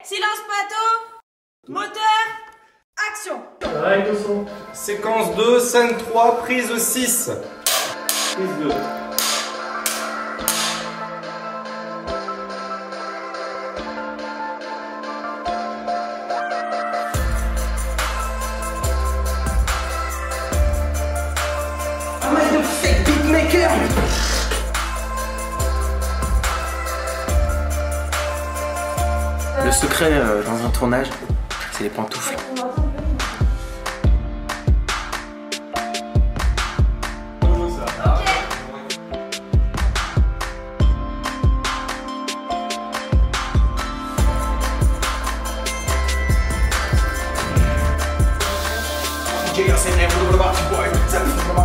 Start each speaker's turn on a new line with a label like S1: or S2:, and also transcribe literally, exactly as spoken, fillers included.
S1: Silence plateau. Moteur. Action.
S2: Arrête au son.
S3: Séquence deux, scène trois, prise six.
S2: Prise deux.
S4: Le secret euh, dans un tournage, c'est les pantoufles.
S3: J S N M,